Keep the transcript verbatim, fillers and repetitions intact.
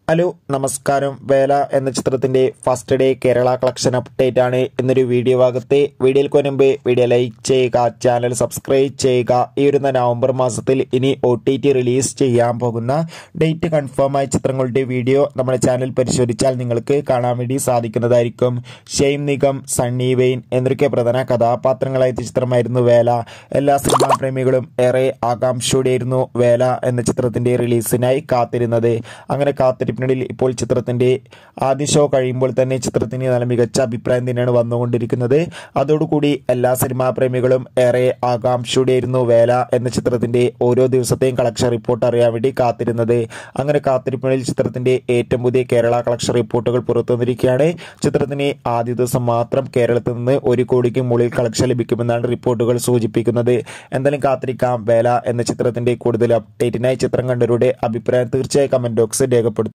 Hello നമസ്കാരം. വേല എന്ന ചിത്രത്തിന്റെ first day Kerala collection update ആണ് ഇന്നൊരു വീഡിയോ ഭാഗത്ത്. വീഡിയോയിൽ മുൻപ് വീഡിയോ ലൈക്ക് ചെയ്യുക, ചാനൽ സബ്സ്ക്രൈബ് ചെയ്യുക. ഈ വരുന്ന നവംബർ മാസത്തിൽ ഇനി ഒ ടി ടി റിലീസ് ചെയ്യാൻ പോകുന്ന ഡേറ്റ് കൺഫേം ആയ ചിത്രങ്ങളുടെ വീഡിയോ നമ്മുടെ ചാനൽ പരിശോധിച്ചാൽ നിങ്ങൾക്ക് കാണാൻ വേണ്ടി സാധിക്കുന്നതായിരിക്കും. ഷെയ്ം നിഗം, സണ്ണി വെയിൻ എന്നൊക്കെ പ്രധാന കഥാപാത്രങ്ങളായ ചിത്രമായിരുന്നു വേല. എല്ലാ സിനിമാ പ്രേമികളും ഏറെ ആകാംക്ഷയോടെയായിരുന്നു വേല എന്ന ചിത്രത്തിന്റെ റിലീസിനായി കാത്തിരുന്നത്. അങ്ങനെ കാത്തിരിപ്പിനിടയിൽ ഇപ്പോൾ ചിത്രത്തിന്റെ ആദ്യ ഷോ കഴിയുമ്പോൾ തന്നെ ചിത്രത്തിന് നല്ല മികച്ച അഭിപ്രായം തന്നെയാണ് വന്നുകൊണ്ടിരിക്കുന്നത്. അതോടുകൂടി എല്ലാ സിനിമാ പ്രേമികളും ഏറെ ആകാംക്ഷയോടെയായിരുന്നു വേല എന്ന ചിത്രത്തിന്റെ ഓരോ ദിവസത്തെയും കളക്ഷൻ റിപ്പോർട്ട് അറിയാൻ വേണ്ടി കാത്തിരുന്നത്. അങ്ങനെ കാത്തിരിപ്പിനിടയിൽ ചിത്രത്തിന്റെ ഏറ്റവും പുതിയ കേരള കളക്ഷൻ റിപ്പോർട്ടുകൾ പുറത്തു വന്നിരിക്കുകയാണ്. ചിത്രത്തിന് ആദ്യ ദിവസം മാത്രം കേരളത്തിൽ നിന്ന് ഒരു കോടിക്ക് മുകളിൽ കളക്ഷൻ ലഭിക്കുമെന്നാണ് റിപ്പോർട്ടുകൾ സൂചിപ്പിക്കുന്നത്. എന്തായാലും കാത്തിരിക്കാം. വേല എന്ന ചിത്രത്തിന്റെ കൂടുതൽ അപ്ഡേറ്റിനായി ചിത്രം കണ്ടവരുടെ അഭിപ്രായം തീർച്ചയായും കമന്റ് ബോക്സിൽ രേഖപ്പെടുത്തും.